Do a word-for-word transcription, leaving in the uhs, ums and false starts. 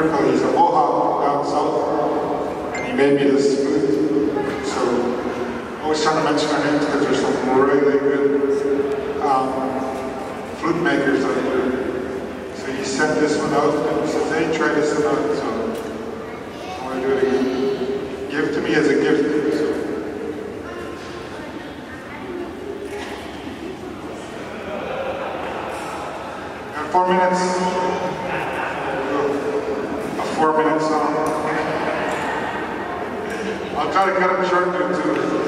miracle. He's a Mohawk down south, and he made me this flute. So I always trying to mention our names because there's some really good um, flute makers out there. So he sent this one out, and he says, hey, try this one out. So I want to do it again. Give it to me as a gift. So. Four minutes, a four minute song. I'll try to cut it short too.